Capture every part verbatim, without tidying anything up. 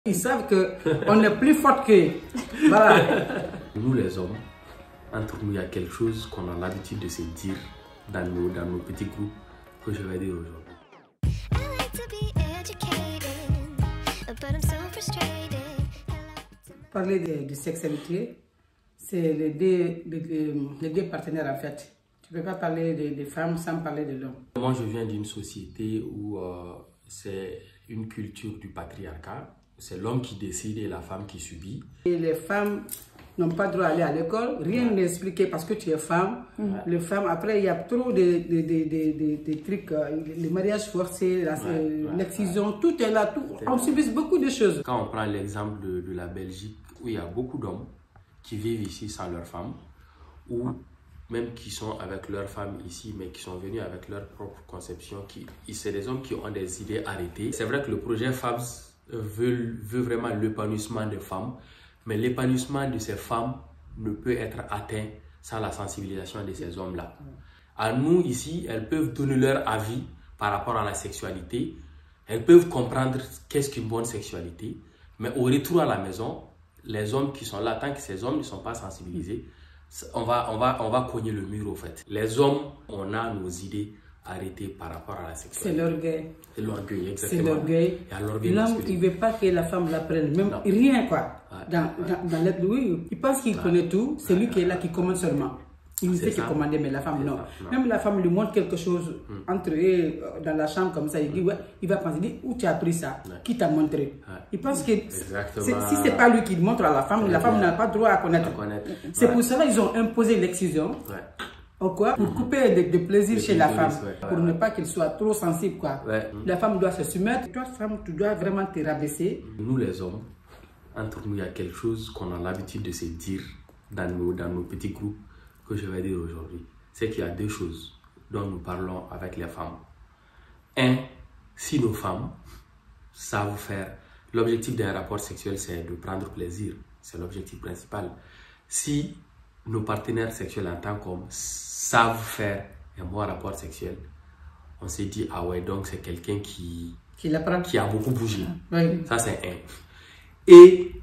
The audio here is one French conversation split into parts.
Ils savent qu'on est plus fort qu'eux. Voilà. Nous les hommes, entre nous, il y a quelque chose qu'on a l'habitude de se dire dans nos, dans nos petits groupes que je vais dire aujourd'hui. Parler de, de sexualité, c'est les deux, les, les deux partenaires en fait. Tu ne peux pas parler des de femmes sans parler de l'homme. Moi, je viens d'une société où euh, c'est une culture du patriarcat. C'est l'homme qui décide et la femme qui subit. Et les femmes n'ont pas le droit d'aller à l'école, rien ouais. n'est expliqué parce que tu es femme. Ouais. Les femmes, après, il y a trop de, de, de, de, de, de trucs, les mariages forcés, l'excision, ouais. ouais. tout est là. Tout, est on subit beaucoup de choses. Quand on prend l'exemple de, de la Belgique, où il y a beaucoup d'hommes qui vivent ici sans leur femme, ou même qui sont avec leur femme ici, mais qui sont venus avec leur propre conception. C'est des hommes qui ont des idées arrêtées. C'est vrai que le projet Fabs veut, veut vraiment l'épanouissement des femmes, mais l'épanouissement de ces femmes ne peut être atteint sans la sensibilisation de ces hommes-là. À nous, ici, elles peuvent donner leur avis par rapport à la sexualité, elles peuvent comprendre qu'est-ce qu'une bonne sexualité, mais au retour à la maison, les hommes qui sont là, tant que ces hommes ne sont pas sensibilisés, on va, on va, on va cogner le mur au fait. Les hommes, on a nos idées arrêtées par rapport à la sexualité. C'est l'orgueil. C'est l'orgueil, exactement. C'est l'orgueil. L'homme, il ne veut pas que la femme l'apprenne, même non. rien quoi. Ouais, dans ouais. dans, dans l'être, oui, il pense qu'il ouais. connaît tout, c'est ouais, lui ouais, qui est là, qui commande seulement. Il ne fait que commander, mais la femme non. Ça, non. Même la femme lui montre quelque chose mm. entre eux, dans la chambre comme ça, il dit, ouais, il va penser, il dit, où tu as appris ça? Ouais. Qui t'a montré? Ouais. Il pense que si ce n'est pas lui qui montre à la femme, ouais, la femme ouais. n'a pas droit à connaître. connaître. C'est ouais. pour cela qu'ils ont imposé l'excision. Ouais. Pourquoi? Pour couper de, de plaisir de chez la femme, ouais. pour ouais. ne pas qu'elle soit trop sensible. Quoi. Ouais. La femme doit se soumettre. Toi, femme, tu dois vraiment te rabaisser. Nous, les hommes, entre nous, il y a quelque chose qu'on a l'habitude de se dire dans nos, dans nos petits groupes que je vais dire aujourd'hui. C'est qu'il y a deux choses dont nous parlons avec les femmes. Un, si nos femmes savent faire, l'objectif d'un rapport sexuel, c'est de prendre plaisir. C'est l'objectif principal. Si nos partenaires sexuels en tant qu'hommes savent faire un bon rapport sexuel, on s'est dit, ah ouais, donc c'est quelqu'un qui, qui, qui a beaucoup bougé. Oui. Ça, c'est un. Et,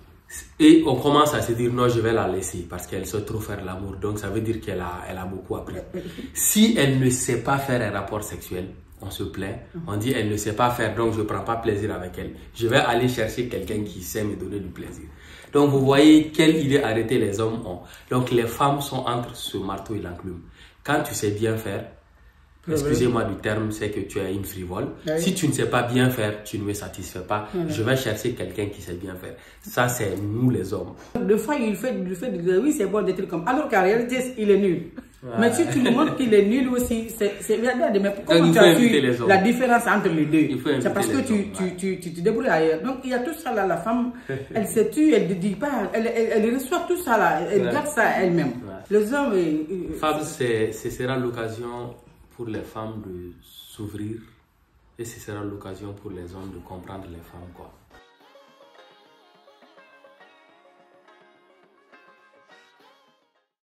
et on commence à se dire, non, je vais la laisser parce qu'elle sait trop faire l'amour. Donc, ça veut dire qu'elle a, elle a beaucoup appris. Si elle ne sait pas faire un rapport sexuel, on se plaint. On dit, elle ne sait pas faire, donc je ne prends pas plaisir avec elle. Je vais aller chercher quelqu'un qui sait me donner du plaisir. Donc, vous voyez quelle idée arrêtée les hommes ont. Donc, les femmes sont entre ce marteau et l'enclume. Quand tu sais bien faire, excusez-moi du terme, c'est que tu es une frivole. Oui. Si tu ne sais pas bien faire, tu ne me satisfais pas. Oui. Je vais chercher quelqu'un qui sait bien faire. Ça, c'est nous les hommes. Des fois, il fait, il fait de oui, c'est bon, des trucs comme. Alors qu'en réalité, il est nul. Ouais. Mais si tu nous montres qu'il est nul aussi, c'est regarde, mais comment tu as vu la différence entre les deux? C'est parce que tu, hommes, tu, ouais. tu, tu, tu te débrouilles ailleurs. Donc il y a tout ça là, la femme, elle se tue, elle ne dit pas, elle, elle, elle reçoit tout ça là, elle ouais. garde ça elle-même. Ouais. Les hommes. Euh, Fab, ce sera l'occasion pour les femmes de s'ouvrir et ce sera l'occasion pour les hommes de comprendre les femmes quoi.